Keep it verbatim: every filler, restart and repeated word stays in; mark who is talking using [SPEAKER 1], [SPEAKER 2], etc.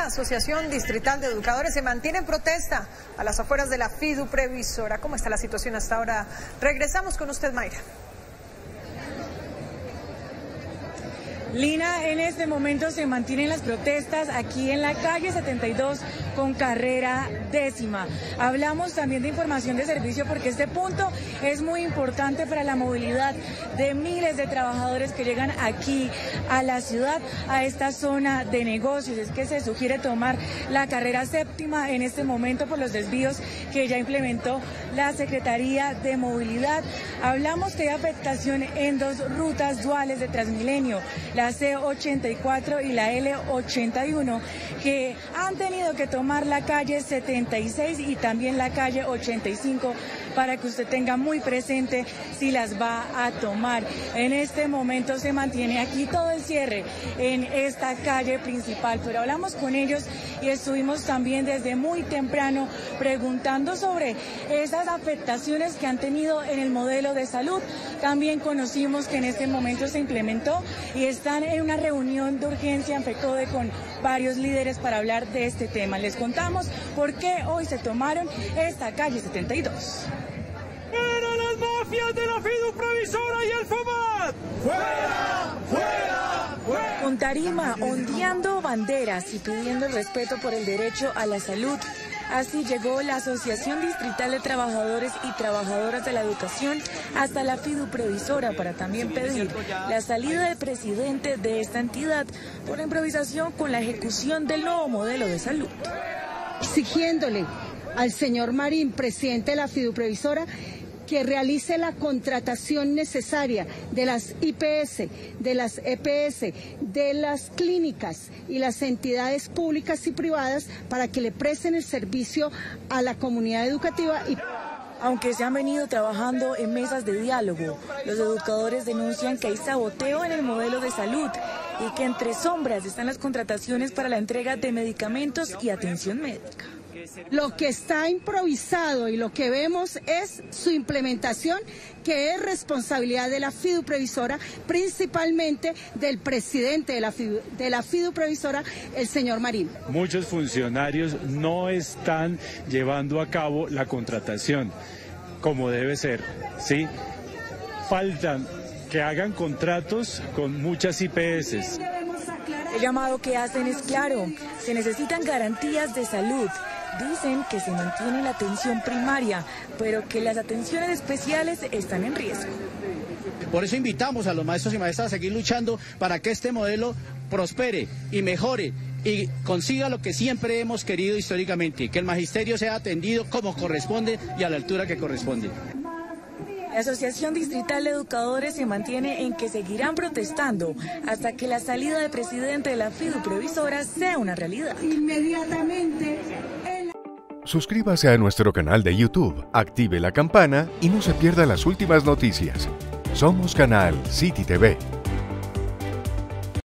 [SPEAKER 1] La Asociación Distrital de Educadores se mantiene en protesta a las afueras de la FIDU Previsora. ¿Cómo está la situación hasta ahora? Regresamos con usted, Mayra.
[SPEAKER 2] Lina, en este momento se mantienen las protestas aquí en la calle setenta y dos con carrera décima. Hablamos también de información de servicio porque este punto es muy importante para la movilidad de miles de trabajadores que llegan aquí a la ciudad, a esta zona de negocios. Es que se sugiere tomar la carrera séptima en este momento por los desvíos que ya implementó la Secretaría de Movilidad. Hablamos que hay afectación en dos rutas duales de Transmilenio, la C ochenta y cuatro y la L ochenta y uno, que han tenido que tomar la calle setenta y seis y también la calle ochenta y cinco para que usted tenga muy presente si las va a tomar. En este momento se mantiene aquí todo el cierre en esta calle principal, pero hablamos con ellos y estuvimos también desde muy temprano preguntando sobre esas afectaciones que han tenido en el modelo de salud. También conocimos que en este momento se implementó y están en una reunión de urgencia en FECODE con varios líderes para hablar de este tema. Les contamos por qué hoy se tomaron esta calle setenta y dos.
[SPEAKER 3] ¡Fuera las mafias de la FIDU Previsora y el FUMAT! ¡Fuera! ¡Fuera! ¡Fuera!
[SPEAKER 2] Con tarima, ondeando banderas y pidiendo el respeto por el derecho a la salud. Así llegó la Asociación Distrital de Trabajadores y Trabajadoras de la Educación hasta la FIDU Previsora para también pedir la salida del presidente de esta entidad por la improvisación con la ejecución del nuevo modelo de salud.
[SPEAKER 4] Exigiéndole al señor Marín, presidente de la FIDU Previsora, que realice la contratación necesaria de las I P S, de las E P S, de las clínicas y las entidades públicas y privadas para que le presten el servicio a la comunidad educativa. Y
[SPEAKER 2] aunque se han venido trabajando en mesas de diálogo, los educadores denuncian que hay saboteo en el modelo de salud y que entre sombras están las contrataciones para la entrega de medicamentos y atención médica.
[SPEAKER 4] Lo que está improvisado y lo que vemos es su implementación, que es responsabilidad de la FIDU Previsora, principalmente del presidente de la FIDU, de la FIDU Previsora, el señor Marín.
[SPEAKER 5] Muchos funcionarios no están llevando a cabo la contratación como debe ser, ¿sí? Faltan que hagan contratos con muchas I P S.
[SPEAKER 2] El llamado que hacen es claro, se necesitan garantías de salud. Dicen que se mantiene la atención primaria, pero que las atenciones especiales están en riesgo.
[SPEAKER 6] Por eso invitamos a los maestros y maestras a seguir luchando para que este modelo prospere y mejore y consiga lo que siempre hemos querido históricamente, que el magisterio sea atendido como corresponde y a la altura que corresponde.
[SPEAKER 2] La Asociación Distrital de Educadores se mantiene en que seguirán protestando hasta que la salida del presidente de la FIDU Previsora sea una realidad.
[SPEAKER 4] Inmediatamente.
[SPEAKER 7] Suscríbase a nuestro canal de YouTube, active la campana y no se pierda las últimas noticias. Somos Canal City T V.